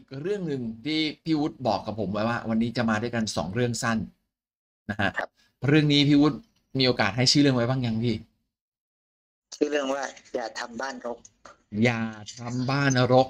เรื่องหนึ่งที่พี่วุฒิบอกกับผมไว้ว่าวันนี้จะมาด้วยกัน2เรื่องสั้นนะฮะครับเรื่องนี้พี่วุฒิมีโอกาสให้ชื่อเรื่องไว้บ้างยังพี่ชื่อเรื่องว่าอย่าทำบ้านรกอย่าทำบ้านรก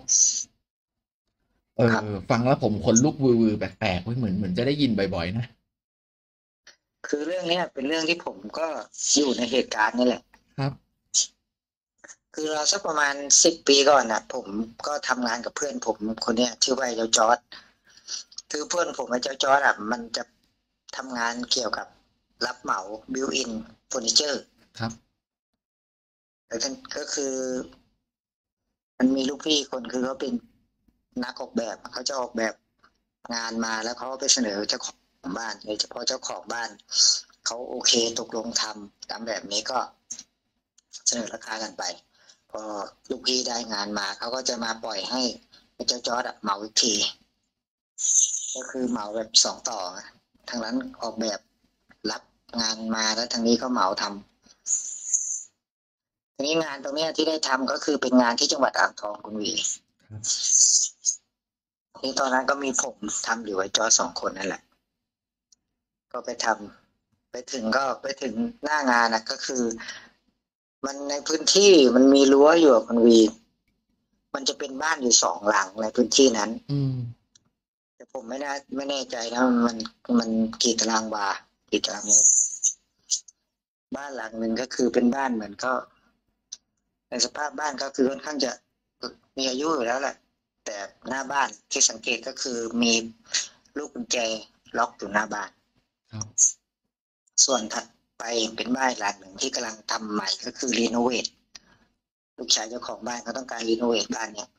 ครับฟังแล้วผมขนลุกวือๆแปลกๆเว้ยเหมือนจะได้ยินบ่อยๆนะคือเรื่องเนี้ยเป็นเรื่องที่ผมก็อยู่ในเหตุการณ์นี่แหละครับคือเราสักประมาณ10 ปีก่อนนะผมก็ทำงานกับเพื่อนผมคนเนี้ยชื่อว่าไอ้เจ้าจอร์ดคือเพื่อนผมไอ้เจ้าจอร์ดอ่ะมันจะทำงานเกี่ยวกับรับเหมาบิวอินเฟอร์นิเจอร์ครับแล้วก็คือมันมีลูกพี่คนคือเขาเป็นนักออกแบบเขาจะออกแบบงานมาแล้วเขาก็ไปเสนอเจ้าของบ้านโดยเฉพาะเจ้าของบ้านเขาโอเคตกลงทำตามแบบนี้ก็เสนอราคากันไปพอลูกพี่ได้งานมาเขาก็จะมาปล่อยให้เจ้าจอร์ดเหมาอีกทีก็คือเหมาแบบ2 ต่อทางนั้นออกแบบรับงานมาแล้วทางนี้ก็เหมาทำทีนี้งานตรงนี้ที่ได้ทำก็คือเป็นงานที่จังหวัดอ่างทองคุณวีครับที่ตอนนั้นก็มีผมทำอยู่ไอ้จอร์จ2 คนนั่นแหละก็ไปทำไปถึงหน้างานนะก็คือมันในพื้นที่มันมีรั้วอยู่คุณวีมันจะเป็นบ้านอยู่2 หลังในพื้นที่นั้นอืมแต่ผมไม่แน่ใจนะมันกี่ตารางวากี่ตารางเมตรบ้านหลังหนึ่งก็คือเป็นบ้านเหมือนก็ในสภาพบ้านก็คือค่อนข้างจะมีอายุอยู่แล้วแหละแต่หน้าบ้านที่สังเกตก็คือมีลูกกุญแจล็อกอยู่หน้าบ้านครับส่วนถัดไปเป็นบ้านหลังหนึ่งที่กำลังทำใหม่ก็คือรีโนเวทลูกชายเจ้าของบ้านเขาต้องการรีโนเวทบ้านเนี่ย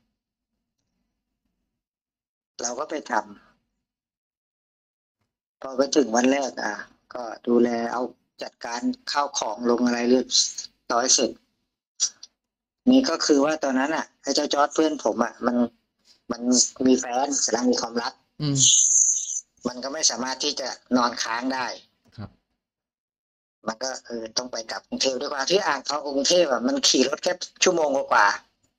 เราก็ไปทำพอไปถึงวันแรกก็ดูแลเอาจัดการข้าวของลงอะไรเรียบร้อยเสร็จนี่ก็คือว่าตอนนั้นไอ้เจ้าจอร์ดเพื่อนผมมันมีแฟนกำลังมีความรักอืมมันก็ไม่สามารถที่จะนอนค้างได้ครับมันก็ต้องไปกลับกรุงเทพด้วยความที่อ่างทองกรุงเทพมันขี่รถแค่ชั่วโมงกว่า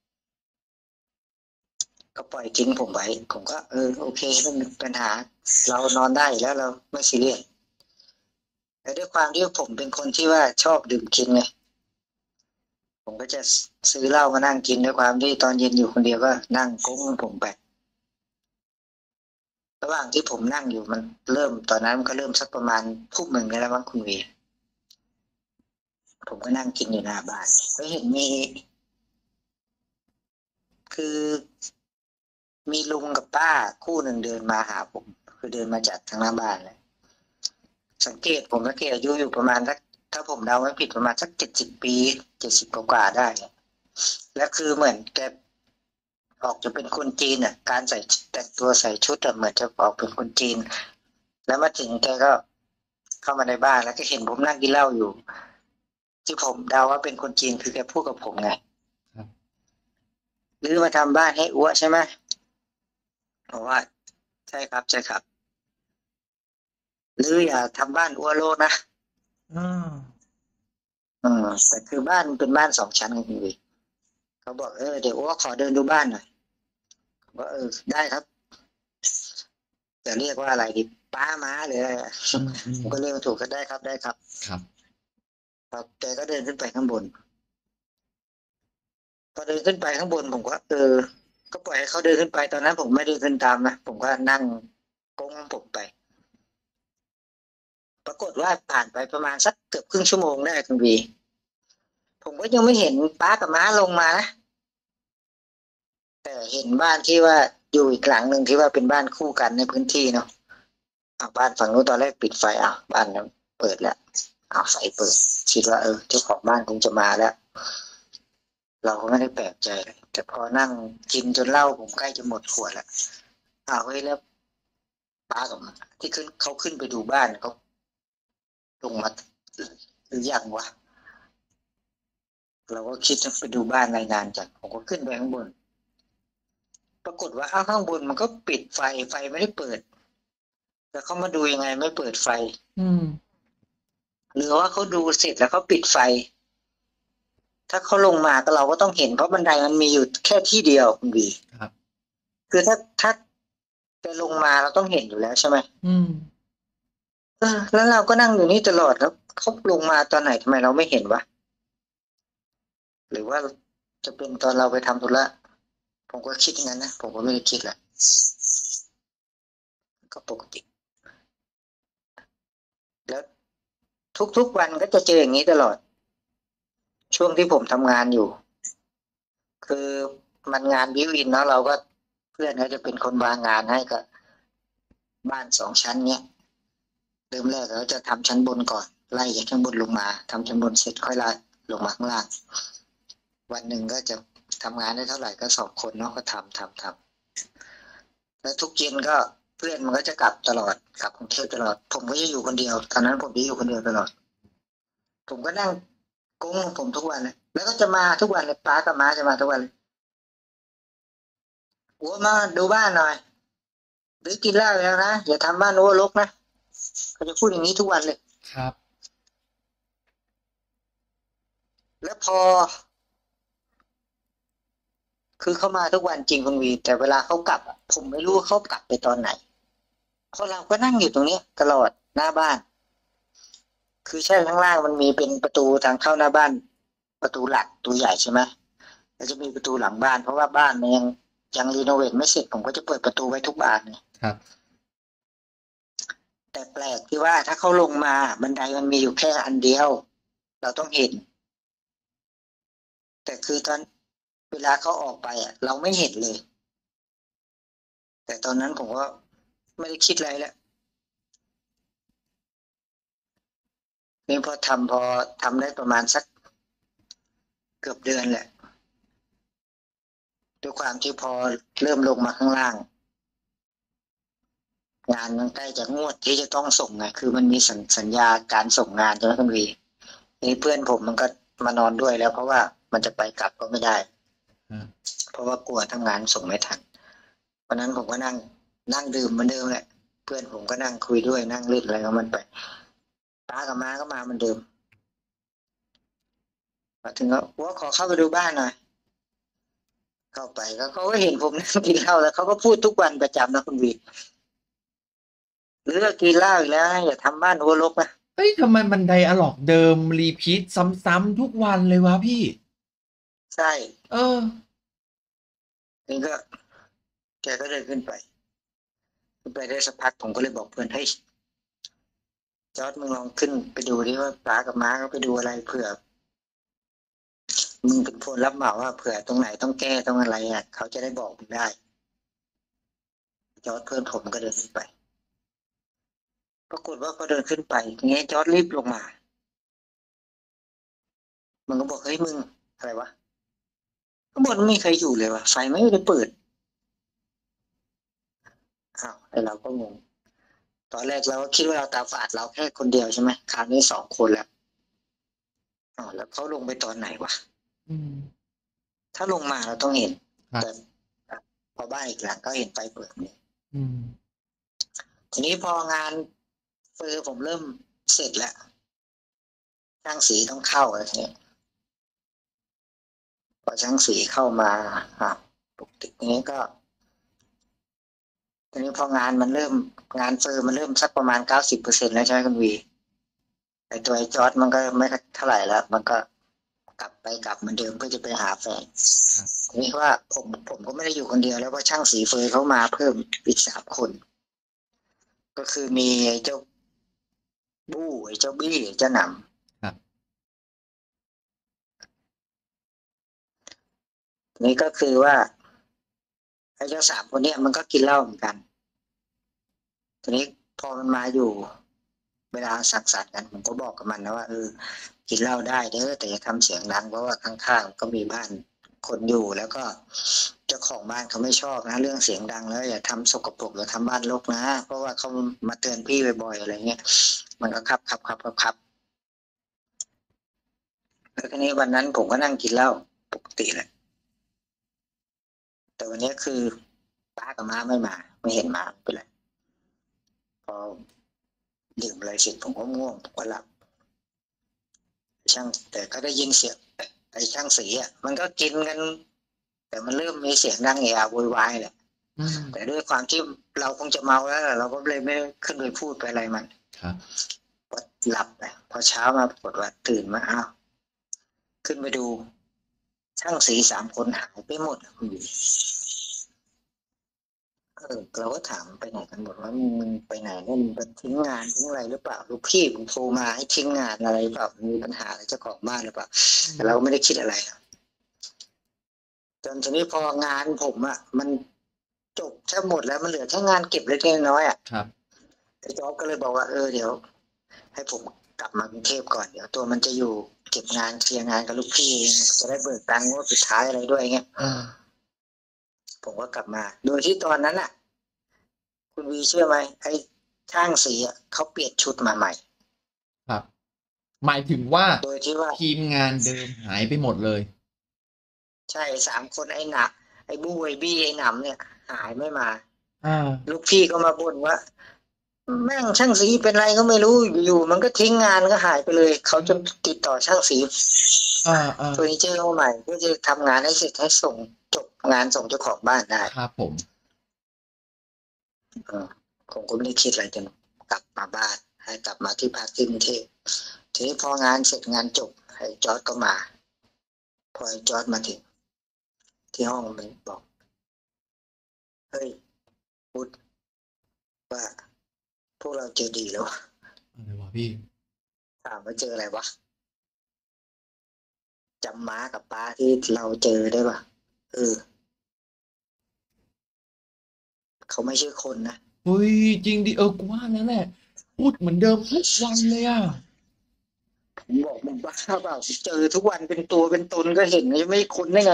ก็ปล่อยทิ้งผมไว้ผมก็โอเคไม่มีปัญหาเรานอนได้แล้วเราไม่ซีเรียสแต่ด้วยความที่ผมเป็นคนที่ว่าชอบดื่มกินไงผมก็จะซื้อเหล้ามานั่งกินด้วยความที่ตอนเย็นอยู่คนเดียวก็นั่งก้มผมไประหว่างที่ผมนั่งอยู่มันเริ่มตอนนั้นมันก็เริ่มสักประมาณ1 ทุ่มแล้วมั้งคุณวีผมก็นั่งกินอยู่หน้าบ้านก็เห็นคือมีลุงกับป้าคู่หนึ่งเดินมาหาผมคือเดินมาจากทางหน้าบ้านเลยผมสังเกตอายุอยู่ประมาณสักถ้าผมเดาไม่ผิดประมาณสัก70 ปี70 กว่าได้เนี่ยแล้วคือเหมือนแกออกจะเป็นคนจีนการใส่แต่งตัวใส่ชุดเหมือนจะออกเป็นคนจีนแล้วมาถึงแกก็เข้ามาในบ้านแล้วก็เห็นผมนั่งกินเหล้าอยู่ที่ผมเดาว่าเป็นคนจีนคือแกพูดกับผมไงครับหรือมาทำบ้านให้อ้วใช่ไหมผมว่าใช่ครับใช่ครับหรืออย่าทำบ้านอ้วโลดนะอ่าแต่คือบ้านเป็นบ้าน2 ชั้นกันจริงๆเขาบอกเดี๋ยวอ้วขอเดินดูบ้านหน่อยผมว่าได้ครับจะเรียกว่าอะไรดีป้าม้าหรืออะไรอืมอืมผมก็เรียกถูกก็ได้ครับได้ครับครับครับแกก็เดินขึ้นไปข้างบนพอเดินขึ้นไปข้างบนผมก็ก็ปล่อยให้เขาเดินขึ้นไปตอนนั้นผมไม่ได้ขึ้นตามนะผมก็นั่งก้มผมไปปรากฏว่าผ่านไปประมาณสักเกือบครึ่งชั่วโมงได้คุณวีผมก็ยังไม่เห็นป้ากับม้าลงมานะแต่เห็นบ้านที่ว่าอยู่อีกหลังหนึ่งที่ว่าเป็นบ้านคู่กันในพื้นที่เนาะบ้านฝั่งนู้นตอนแรกปิดไฟบ้านนั้นเปิดแล้วไฟเปิดคิดว่าเจ้าของบ้านคงจะมาแล้วเราก็ไม่ได้แปลกใจเลยแต่พอนั่งกินจนเหล้าผมใกล้จะหมดขวดแล้วเฮ้ยแล้วป้ากับม้าที่เขาขึ้นไปดูบ้านเขาลงมาหรือยังวะเราก็คิดจะไปดูบ้านรายงานจัดผมก็ขึ้นไปข้างบนปรากฏว่าข้างบนมันก็ปิดไฟไม่ได้เปิดแล้วเขามาดูยังไงไม่เปิดไฟอืมหรือว่าเขาดูเสร็จแล้วเขาปิดไฟถ้าเขาลงมาก็เราก็ต้องเห็นเพราะบันไดมันมีอยู่แค่ที่เดียวคุณบีครับคือถ้าลงมาเราต้องเห็นอยู่แล้วใช่ไหมอืมแล้วเราก็นั่งอยู่นี่ตลอดแล้วเขาลงมาตอนไหนทำไมเราไม่เห็นวะหรือว่าจะเป็นตอนเราไปทำธุระผมก็คิดอย่างนั้นนะผมก็ไม่ได้คิดแหละก็ปกติแล้วทุกๆวันก็จะเจออย่างนี้ตลอด ช่วงที่ผมทำงานอยู่ คือมันงานบิวอินเนาะเราก็เพื่อนก็จะเป็นคนวางงานให้กับบ้าน2 ชั้นเนี้ยเริ่มแรกเราจะทำชั้นบนก่อนไล่จากชั้นบนลงมาทำชั้นบนเสร็จค่อยไล่ลงมาข้างล่างวันหนึ่งก็จะทำงานได้เท่าไหร่ก็2 คนเนาะก็ทำแล้วทุกเย็นก็เพื่อนมันก็จะกลับตลอดกลับกรุงเทพตลอดผมก็จะอยู่คนเดียวตอนนั้นผมจะอยู่คนเดียวตลอดผมก็นั่งกุ้งของผมทุกวันเลยแล้วก็จะมาทุกวันเลยป้ากับม้าจะมาทุกวันเลยหัวมาดูบ้านหน่อยหรือกินเหล้าแล้วนะอย่าทำบ้านโอ้รกนะเขาจะพูดอย่างนี้ทุกวันเลยครับแล้วพอ คือเขามาทุกวันจริงคุณวีแต่เวลาเขากลับผมไม่รู้เขากลับไปตอนไหนเพราะเราก็นั่งอยู่ตรงนี้ตลอดหน้าบ้าน คือใช่ข้างล่างมันมีเป็นประตูทางเข้าหน้าบ้าน ประตูหลักตัวใหญ่ใช่ไหมแล้วจะมีประตูหลังบ้านเพราะว่าบ้านมันยังรีโนเวทไม่เสร็จผมก็จะเปิดประตูไว้ทุกบานเนี่ยครับแต่แปลกที่ว่าถ้าเขาลงมาบันไดมันมีอยู่แค่อันเดียว เราต้องเห็น แต่คือตอนเวลาเขาออกไปเราไม่เห็นเลย แต่ตอนนั้นผมก็ไม่ได้คิดอะไรแล้วนี่พอทำได้ประมาณสักเกือบเดือนแหละด้วยความที่พอเริ่มลงมาข้างล่าง งานมันใกล้จะงวดที่จะต้องส่งไงคือมันมีสัญญาการส่งงานใช่ไหมคุณวีนี่เพื่อนผมมันก็มานอนด้วยแล้วเพราะว่ามันจะไปกลับก็ไม่ได้ เพราะว่ากลัวทำงานส่งไม่ทันวันนั้นผมก็นั่งดื่มเหมือนเดิมแหละเพื่อนผมก็นั่งคุยด้วยนั่งเล่นอะไรกับมันไปป้ากับม้าก็มาเหมือนเดิมมาถึงก็ว่าขอเข้าไปดูบ้านหน่อยเข้าไปแล้วเขาก็เห็นผมนั่งกินเหล้าแล้วเขาก็พูดทุกวันประจำนะคุณวีหรือกินเหล้าอีกแล้วอย่าทำบ้านหัวรกนะเฮ้ยทำไมบันไดอะล็อกเดิมรีพีทซ้ำๆทุกวันเลยวะพี่ใช่เออนี่ก็แกก็เดินขึ้นไปได้สักพักผมก็เลยบอกเพื่อนให้จอร์ดมึงลองขึ้นไปดูดิว่าป้ากับม้าเขาไปดูอะไรเผื่อมึงเป็นคนรับเหมาว่าเผื่อตรงไหนต้องแก้ต้องอะไรเขาจะได้บอกมึงได้จอร์ดเพื่อนผมก็เดินขึ้นไปปรากฏว่าพอเดินขึ้นไปทีนี้จอร์ดรีบลงมามันก็บอกเฮ้ยมึงอะไรวะข้างบนไม่มีใครอยู่เลยวะไฟไม่ได้เปิดอ้าวไอเราก็งงตอนแรกเราก็คิดว่าเราตาฝาดเราแค่คนเดียวใช่ไหมคราวนี้2 คนแล้วอ๋อแล้วเขาลงไปตอนไหนวะอืมถ้าลงมาเราต้องเห็นครับแต่พอบ้านอีกหลังก็เห็นไฟเปิดเนี่ยอืมทีนี้พองานเฟอร์ผมเริ่มเสร็จแล้วช่างสีต้องเข้าอะไรเงี้ยพอช่างสีเข้ามาปกตินี้ก็ทีนี้พองานมันเริ่มงานเฟอร์มันเริ่มสักประมาณ90%แล้วใช่ไหมคุณวีไอตัวไอจอร์ดมันก็ไม่เท่าไหร่แล้วมันก็กลับเหมือนเดิมเพื่อจะไปหาแฟนครับทีนี้ว่าผมก็ไม่ได้อยู่คนเดียวแล้วเพราะช่างสีเฟอร์เขามาเพิ่มอีก3 คน ก็คือมีไอ้เจ้าบู้ไอ้เจ้าบี้ไอ้เจ้าหนครับำนี่ก็คือว่าไอ้เจ้า3 คนเนี้ยมันก็กินเหล้าเหมือนกันทีนี้พอมันมาอยู่เวลาสังสรรค์กันผมก็บอกกับมันนะว่ากินเหล้าได้เด้อแต่อย่าทำเสียงดังเพราะว่าข้างๆก็มีบ้านคนอยู่แล้วก็เจ้าของบ้านเขาไม่ชอบนะเรื่องเสียงดังแล้วอย่าทำสกปรกอย่าทำบ้านรกนะเพราะว่าเขามาเตือนพี่บ่อยๆอะไรเงี้ยมันก็ครับแล้วทีนี้วันนั้นผมก็นั่งกินเหล้าปกติแหละแต่วันนี้คือป้ากับม้าไม่มาไม่เห็นมาเป็นไรพอดื่มอะไรเสร็จผมก็ง่วงผมก็หลับช่างแต่ก็ได้ยินเสียงไอ้ช่างสีมันก็กินกันแต่มันเริ่มมีเสียงดังเอะอะโวยวายแหละอืมแต่ด้วยความที่เราคงจะเมาแล้วเราก็เลยไม่ขึ้นไปพูดไปอะไรมันครับก็หลับไปพอเช้ามาปรากฏว่าตื่นมาอ้าวขึ้นไปดู ช่างสี3 คนหายไปหมดคุณบีเราก็ถามไปไหนกันหมดว่ามึงไปไหนเนี่ยมึงไปทิ้งงานทิ้งอะไรหรือเปล่าลูกพี่มึงโทรมาให้ทิ้งงานอะไรหรือเปล่ามีปัญหาอะไรเจ้าของบ้านหรือเปล่าแต่เราไม่ได้คิดอะไรจนทีนี้พองานผมมันจบแค่หมดแล้วมันเหลือแค่งานเก็บเล็กน้อยครับไอ้จ๊อบก็เลยบอกว่าเดี๋ยวให้ผมกลับมากรุงเทพก่อนเดี๋ยวตัวมันจะอยู่เก็บงานเคลียร์งานกับลูกพี่จะได้เบิกตังค์ว่าสุดท้ายอะไรด้วยเงี้ยผมก็กลับมา โดยที่ตอนนั้นคุณวีเชื่อไหมไอ้ช่างสีเขาเปลี่ยนชุดมาใหม่ครับ หมายถึงว่าโดยที่ว่าทีมงานเดิมหายไปหมดเลยใช่3 คนไอ้หนักไอ้บู้ไอ้บี้ไอ้หนำเนี่ยหายไม่มา ลูกพี่ก็มาบ่นว่า แม่งช่างสีเป็นไรก็ไม่รู้อยู่มันก็ทิ้งงานก็หายไปเลยเขาจนติดต่อช่างสีเฟอร์นิเจอร์ใหม่เพื่อจะทำงานให้เสร็จให้ส่งจบงานส่งเจ้าของบ้านได้ครับผมผมก็ไม่ได้คิดอะไรจนกลับมาบ้านให้กลับมาที่พักที่กรุงเทพทีนี้พองานเสร็จงานจบไอ้จอร์จก็มาพอไอ้จอร์จมาถึงที่ห้องมันบอกเฮ้ยพูดว่าพวกเราเจอดีแล้วอะไรวะพี่ถามว่าเจออะไรวะจำม้ากับป้าที่เราเจอได้ปะเขาไม่ใช่คนนะเฮ้ยจริงดิกูว่าแล้วแหละพูดเหมือนเดิมทุกวันเลยผมบอกมึงบ้าเปล่าเจอทุกวันเป็นตัวเป็นตนก็เห็นยังไม่คนได้ไง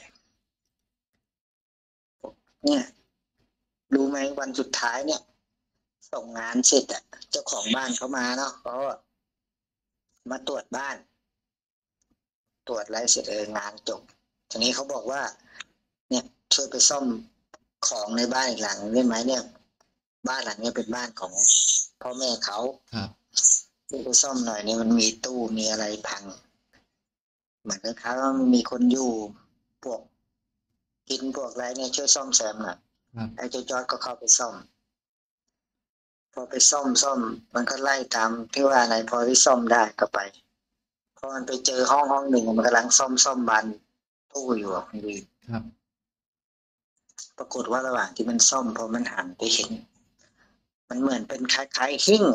เนี่ยรู้ไหมวันสุดท้ายเนี่ยส่งงานเสร็จเจ้าของบ้านเขามาเนาะเขามาตรวจบ้านตรวจอะไรเสร็จงานจบทีนี้เขาบอกว่าเนี่ยช่วยไปซ่อมของในบ้านอีกหลังได้ไหมเนี่ยบ้านหลังนี้เป็นบ้านของพ่อแม่เขาครับช่วยไปซ่อมหน่อยเนี่ยมันมีตู้มีอะไรพังเหมือนกับเขาว่ามีคนอยู่พวกกินพวกอะไรเนี่ยช่วยซ่อมแซมหน่อยไอ้เจ้าจอร์จก็เข้าไปซ่อมพอไปซ่อมมันก็ไล่ตามที่ว่าอะไรพอที่ซ่อมได้ก็ไปพอมันไปเจอห้องหนึ่งมันกำลังซ่อมบานตู้อยู่คุณวีครับปรากฏว่าระหว่างที่มันซ่อมพอมันหันไปเห็นมันเหมือนเป็นคล้ายๆหิ้ง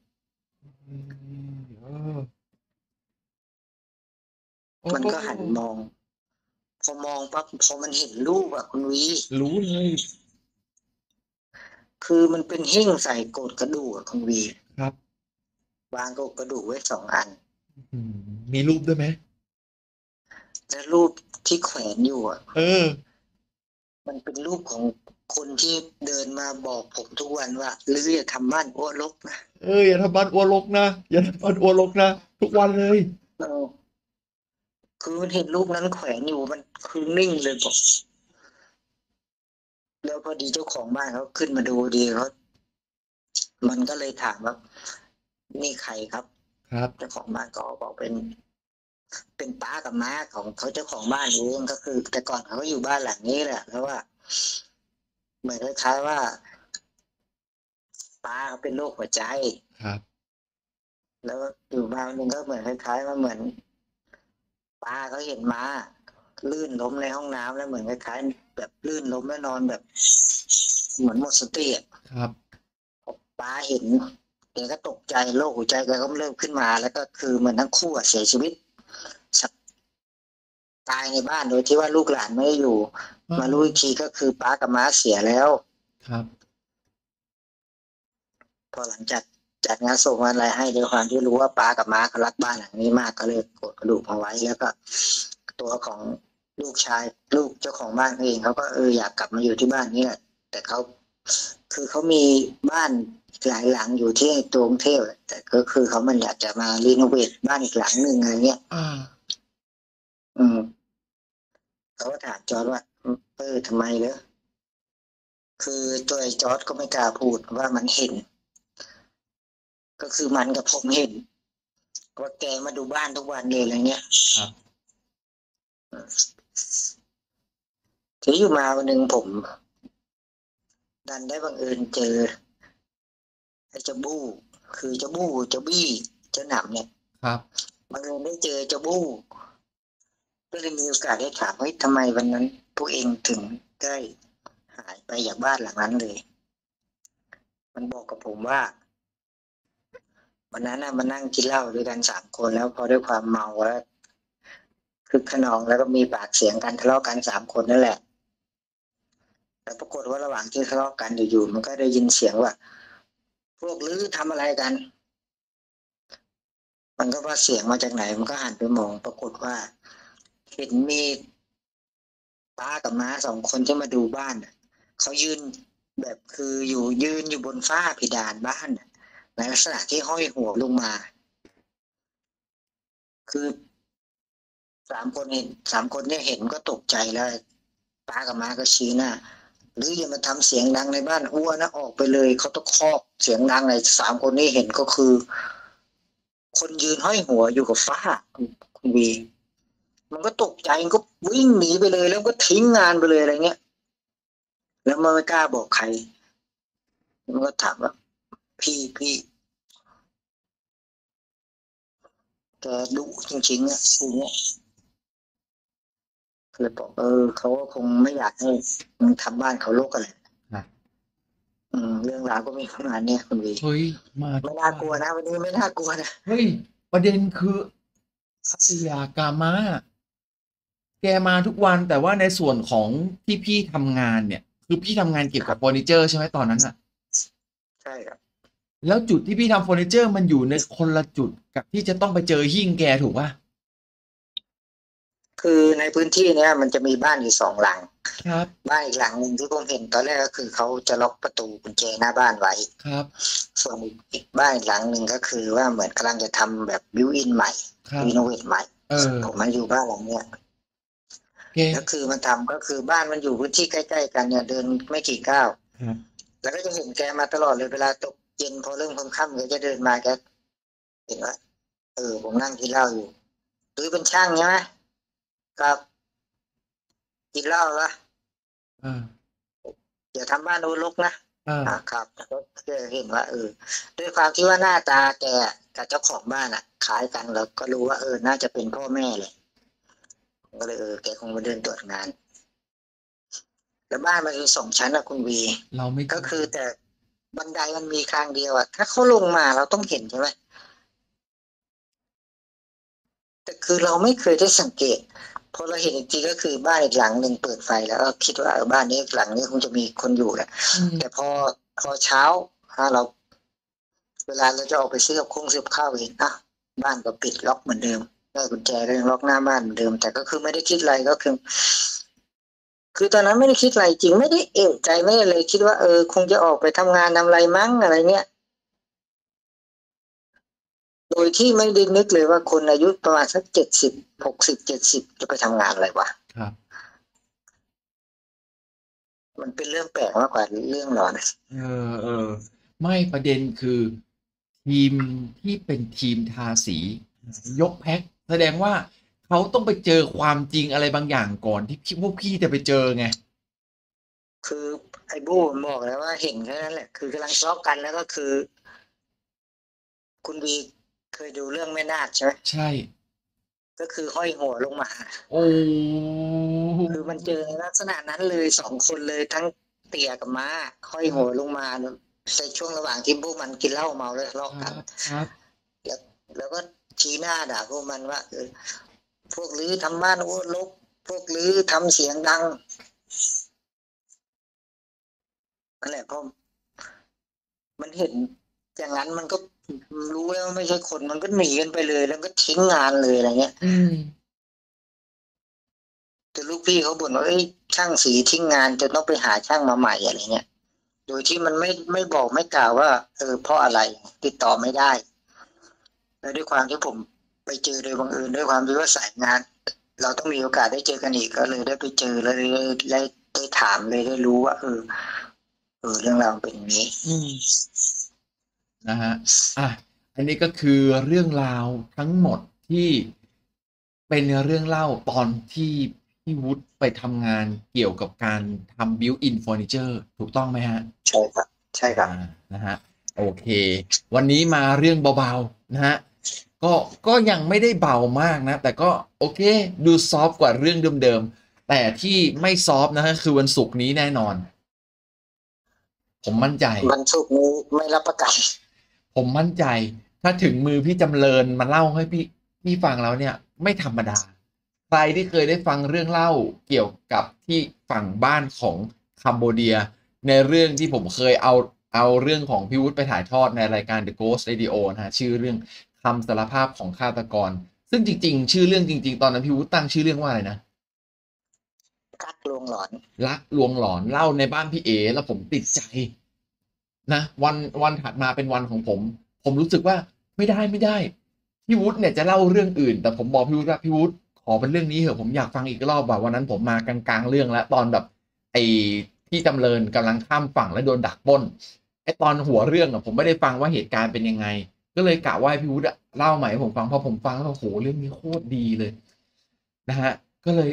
มันก็หันมองพอมองปั๊บพอมันเห็นรูปคุณวีรู้เลยคือมันเป็นหิ้งใส่โกดกระดูกคุณวีครับวางโกดกระดูกไว้2 อันมีรูปด้วยไหมและรูปที่แขวนอยู่มันเป็นรูปของคนที่เดินมาบอกผมทุกวันว่าลืออย่าทำบ้านอ้วรกนะอย่าทำบ้านอ้วรกนะอย่าทำบ้านอ้วรกนะทุกวันเลยคือมันเห็นรูปนั้นแขวนอยู่มันคือนิ่งเลยบอกแล้วพอดีเจ้าของบ้านเขาขึ้นมาดูดีเขามันก็เลยถามว่านี่ใครครับเจ้าของบ้านก็บอกเป็นป้ากับม้าของเขาเจ้าของบ้านเองก็คือแต่ก่อนเขาอยู่บ้านหลังนี้แหละเพราะว่าเหมือนคล้ายๆว่าป้าเขาเป็นโรคหัวใจครับแล้วอยู่บ้านนึงก็เหมือนคล้ายๆว่าเหมือนป้าเขาเห็นม้าลื่นล้มในห้องน้ำแล้วเหมือนคล้ายๆแบบลื่นล้มแล้วนอนแบบเหมือนหมดสติครับป้าเห็นแกก็ตกใจโรคหัวใจแกก็เริ่มขึ้นมาแล้วก็คือเหมือนทั้งคู่เสียชีวิตตายในบ้านโดยที่ว่าลูกหลานไม่ได้อยู่มารู้อีกทีก็คือป้ากับม้าเสียแล้วครับพอหลังจากจัดงานศพอะไรให้ด้วยความที่รู้ว่าป้ากับม้าเขารักบ้านหลังนี้มากก็เลยโกดกระดูกเอาไว้แล้วก็ตัวของลูกชายลูกเจ้าของบ้านเองเขาก็อยากกลับมาอยู่ที่บ้านนี้แหละแต่เขาคือเขามีบ้านหลายหลังอยู่ที่กรุงเทพแต่ก็คือเขามันอยากจะมารีโนเวทบ้านอีกหลังหนึ่งอะไรเงี้ยเขาก็ถามจอร์จว่าทำไมเนอะคือตัวไอ้จอร์จก็ไม่กล้าพูดว่ามันเห็นก็คือมันกับผมเห็นว่าแกมาดูบ้านทุกวันเลยอะไรเงี้ยครับทีอยู่มาวันหนึ่งผมดันได้บังเอิญเจอไอ้เจ้าบู้คือเจ้าบู้เจ้าบี้เจ้าหนำเนี่ยครับบังเอิญได้เจอเจ้าบู้ก็เลยมีโอกาสได้ถามว่าทำไมวันนั้นพวกเองถึงได้หายไปจากบ้านหลังนั้นเลย มันบอกกับผมว่าวันนั้นน่ะมานั่งกินเหล้าด้วยกัน3 คนแล้วพอด้วยความเมาแล้วคึกขนองแล้วก็มีปากเสียงกันทะเลาะกัน3 คนนั่นแหละแต่ปรากฏว่าระหว่างที่ทะเลาะกันอยู่ๆมันก็ได้ยินเสียงว่า พวกลือทำอะไรกัน มันก็ว่าเสียงมาจากไหนมันก็หันไปมองปรากฏว่าเห็นมีป้ากับม้า2 คนที่มาดูบ้านเขายืนแบบคือยืนอยู่บนฝ้าเพดานบ้านในลักษณะที่ห้อยหัวลงมา คือ3 คนเห็น3 คนเนี่ยเห็นก็ตกใจแล้วป้ากับม้าก็ชี้หน้าหรืออย่ามาทำเสียงดังในบ้านอ้วนนะออกไปเลยเขาตะคอกเสียงดังเลย3 คนนี้เห็นก็คือ คนยืนห้อยหัวอยู่กับฝ้าคุณวีมันก็ตกใจมันก็วิ่งหนีไปเลยแล้วก็ทิ้งงานไปเลยอะไรเงี้ยแล้วมันไม่กล้าบอกใครมันก็ถามว่าพี่แกดุจริงๆอ่ะอย่างเงี้ยก็เลยบอกเขาก็คงไม่อยากให้มึงทำบ้านเขารกกันแหละครับเรื่องราวก็มีประมาณเนี้ยคุณวีเฮ้ยมาไม่น่ากลัวนะวันนี้ไม่น่ากลัวนะเฮ้ยประเด็นคืออาสยากามาแกมาทุกวันแต่ว่าในส่วนของที่พี่ทำงานเนี่ย คือพี่ทำงานเกี่ยวกับเฟอร์นิเจอร์ใช่ไหมตอนนั้นอะใช่ครับแล้วจุดที่พี่ทำเฟอร์นิเจอร์มันอยู่ในคนละจุดกับที่จะต้องไปเจอหิ้งแกถูกป่ะคือในพื้นที่เนี้ยมันจะมีบ้านอยู่2 หลังครับบ้านอีกหลังหนึ่งที่ผมเห็นตอนแรกก็คือเขาจะล็อกประตูกุญแจหน้าบ้านไว้ครับส่วนอีกบ้านอีกหลังหนึ่งก็คือว่าเหมือนกำลังจะทำแบบบิวอินใหม่ครับรีโนเวทใหม่ ผมมาอยู่บ้านหลังเนี้ยแกแล้วคือมันทำก็คือบ้านมันอยู่พื้นที่ใกล้ๆกันเนี่ยเดินไม่กี่ก้าวครับแล้วก็จะเห็นแกมาตลอดเลยเวลาตกเย็นพอเริ่มค่ำๆแกจะเดินมาแกเห็นว่าผมนั่งกินเหล้าอยู่หรือเป็นช่างใช่ไหมครับกินเหล้าละอ่าอย่าทำบ้านรกนะ ครับก็เห็นว่าด้วยความที่ว่าหน้าตาแกกับเจ้าของบ้านคล้ายกันแล้วก็รู้ว่าน่าจะเป็นพ่อแม่เลยก็เลยแกคงมาเดินตรวจงานแล้วบ้านมันคือ2 ชั้นคุณวีเราไม่ก็คือแต่บันไดมันมีทางเดียวถ้าเขาลงมาเราต้องเห็นใช่ไหมแต่คือเราไม่เคยได้สังเกตพอเราเห็นอีกทีก็คือบ้านอีกหลังหนึ่งเปิดไฟแล้วก็คิดว่าบ้านนี้หลังนี้คงจะมีคนอยู่แหละแต่พอเช้าเราเวลาเราจะออกไปซื้อกับข้าวเองบ้านก็ปิดล็อกเหมือนเดิมได้กุญแจก็ยังล็อกหน้าบ้านเหมือนเดิมแต่ก็คือไม่ได้คิดอะไรก็คือตอนนั้นไม่ได้คิดอะไรจริงไม่ได้เอะใจไม่ได้เลยคิดว่าคงจะออกไปทำงานทำอะไรมั้งอะไรเงี้ยโดยที่ไม่ได้นึกเลยว่าคนอายุประมาณสัก70 60 70จะไปทำงานอะไรวะครับมันเป็นเรื่องแปลกมากกว่าเรื่องหลอนไม่ประเด็นคือทีมที่เป็นทีมทาสียกแพ็คแสดงว่าเขาต้องไปเจอความจริงอะไรบางอย่างก่อนที่พวกพี่จะไปเจอไงคือไอ้บู้มันบอกแล้วว่าเห็นแค่นั้นแหละคือกำลังทะเลาะกันแล้วก็คือ คุณวีเคยดูเรื่องแม่นาคใช่ไหมใช่ก็คือห้อยหัวลงมาโอ้คือมันเจอในลักษณะนั้นเลย2 คนเลยทั้งเตี่ยกับม้าห้อยหัวลงมาในช่วงระหว่างที่พวกมันกินเหล้าเมาแล้วทะเลาะคกัรันบครับแล้วก็ชี้หน้าด่าพวกมันว่าพวกลือทำบ้านโอ้ลกพวกลือทำเสียงดังนั่นแหละเพราะมันเห็นอย่างนั้นมันก็รู้แล้วว่าไม่ใช่คนมันก็หนีกันไปเลยแล้วก็ทิ้งงานเลยอะไรเงี้ยแต่ลูกพี่เขาบ่นว่าช่างสีทิ้งงานจะต้องไปหาช่างมาใหม่อะไรเงี้ยโดยที่มันไม่บอกไม่กล่าวว่าเพราะอะไรติดต่อไม่ได้แล้วด้วยความที่ผมไปเจอโดยบังเอิญด้วยความที่ว่าสายงาน เราต้องมีโอกาสได้เจอกันอีกก็เลยได้ไปเจอแล้วได้ถามเลยได้รู้ว่าเรื่องราวเป็นอย่างนี้นะฮะอันนี้ก็คือเรื่องราวทั้งหมดที่เป็นเรื่องเล่าตอนที่พี่วุฒิไปทำงานเกี่ยวกับการทำ built-in furniture ถูกต้องไหมฮะใช่ครับ ใช่ครับนะฮะโอเค วันนี้มาเรื่องเบาๆนะฮะก็ยังไม่ได้เบามากนะ แต่ก็โอเคดูซอฟต์กว่าเรื่องเดิมๆแต่ที่ไม่ซอฟต์นะฮะคือวันศุกร์นี้แน่นอน ผมมั่นใจวันศุกร์นี้ไม่รับประกันผมมั่นใจ ถ้าถึงมือพี่จำเริญมาเล่าให้พี่ฟังแล้วเนี่ย ไม่ธรรมดา ใครที่เคยได้ฟังเรื่องเล่าเกี่ยวกับที่ฝั่งบ้านของคัมโบเดีย ในเรื่องที่ผมเคยเอาเรื่องของพี่วุฒิไปถ่ายทอดในรายการ The Ghost Radio นะฮะชื่อเรื่องคำสารภาพของฆาตกร ซึ่งจริงๆ ชื่อเรื่องจริงๆ ตอนนั้นพี่วุฒิตั้งชื่อเรื่องว่าอะไรนะกักลวงหลอนรักลวงหลอนเล่าในบ้านพี่เอแล้วผมติดใจนะวันถัดมาเป็นวันของผมรู้สึกว่าไม่ได้พี่วุฒิเนี่ยจะเล่าเรื่องอื่น แต่ผมบอกพี่วุฒิว่าพี่วุฒิขอเป็นเรื่องนี้เถอะผมอยากฟังอีกรอบว่าวันนั้นผมมากลางๆเรื่องแล้วตอนแบบไอ้ที่จำเริญกำลังข้ามฝั่งแล้วโดนดักปล้นไอ้ตอนหัวเรื่องอะผมไม่ได้ฟังว่าเหตุการณ์เป็นยังไง ก็เลยกะว่าพี่วุฒิเล่าใหม่ให้ผมฟังพอผมฟังแล้วโอ้โหเรื่องนี้โคตรดีเลยนะฮะก็เลย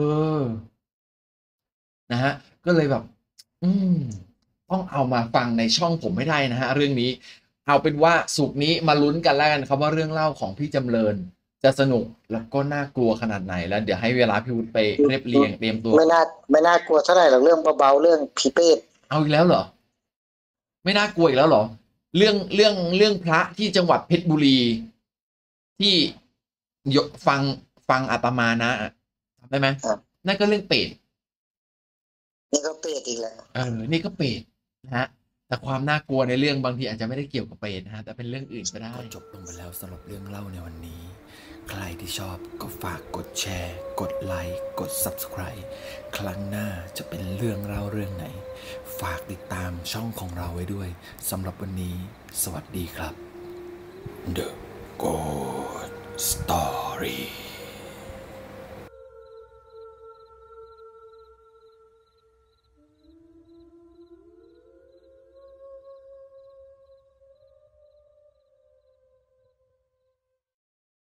นะฮะก็เลยแบบ อืมต้องเอามาฟังในช่องผมไม่ได้นะฮะเรื่องนี้ เอาเป็นว่าสุกร์นี้มาลุ้นกันแล้วกันครับว่าเรื่องเล่าของพี่จำเริญจะสนุกแล้วก็น่ากลัวขนาดไหนแล้วเดี๋ยวให้เวลาพี่วุฒิไปเรียบเรียงเตรียมตัวไม่น่ากลัวเท่าไหร่หรอกเรื่องเบาๆเรื่องผีเปรตเอาอีกแล้วเหรอ ไม่น่ากลัวอีกแล้วเหรอ เรื่องพระที่จังหวัดเพชรบุรี ที่ยกฟังอาตมานะจำได้ไหมครับนั่นก็เรื่องเปรตนี่ก็เปรตอีกแล้วนี่ก็เปรตนะฮะ แต่ความน่ากลัวในเรื่องบางทีอาจจะไม่ได้เกี่ยวกับเปรตนะฮะ แต่เป็นเรื่องอื่นก็ได้ก็จบลงไปแล้วสำหรับเรื่องเล่าในวันนี้ ใครที่ชอบก็ฝากกดแชร์ กดไลค์ กด Subscribe ครั้งหน้าจะเป็นเรื่องเล่าเรื่องไหน ฝากติดตามช่องของเราไว้ด้วยสำหรับวันนี้ สวัสดีครับ The Ghost Story